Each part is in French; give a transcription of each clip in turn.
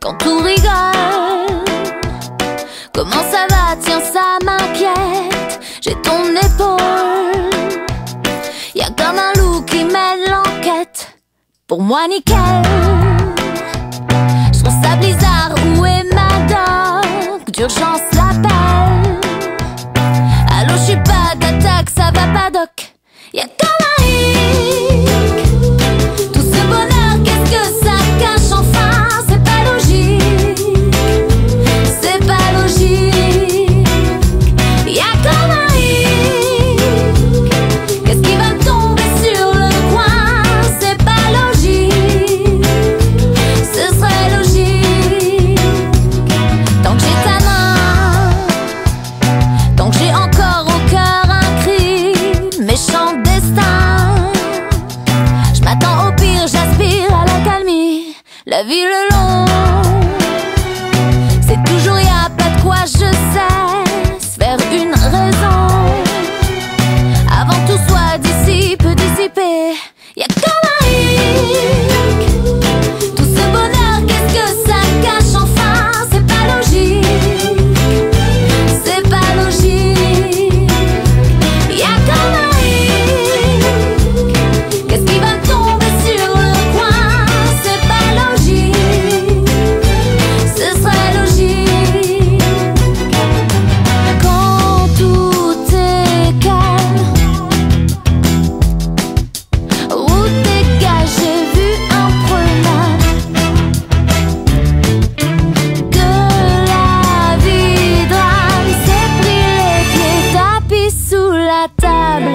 quand tout rigole. Comment ça va? Tiens, ça m'inquiète. J'ai ton épaule. Y'a comme un loup qui mène l'enquête. Pour moi, nickel. J'trouve ça bizarre, où est ma doc? D'urgence l'appelle. Allô, j'suis pas d'attaque, ça va pas doc. Y'a comme un hic. Tout ce bonheur, qu'est-ce que ça cache enfin? C'est pas logique. C'est pas logique. Y'a comme un hic. Qu'est-ce qui va me tomber sur le coin? C'est pas logique. Ce serait logique. Tant que j'ai ta main, tant que j'ai encore au cœur un cri, méchant destin. Je m'attends au pire, j'aspire à la calmie. La vie le long, c'est toujours y'a pas de quoi je cesse faire une raison. Avant tout soit dissipe, dissipé. Y'a comme un hic. Tout ce bonheur, qu'est-ce que ça cache enfin? C'est pas logique. C'est pas logique. Y'a comme un hic. Qu'est-ce qui va me tomber sur le coin? C'est pas logique. Ce serait logique. Quand tout est calme, route dégagée, vue imprenable de la vie drame. C'est pris les pieds, tapis sous la table.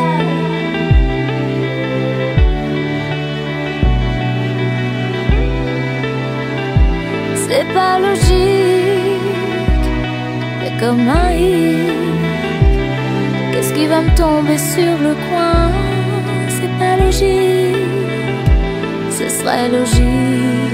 C'est pas logique. Y'a comme un hic. Qu'est-ce qui va me tomber sur le coin? C'est pas logique. Ce serait logique.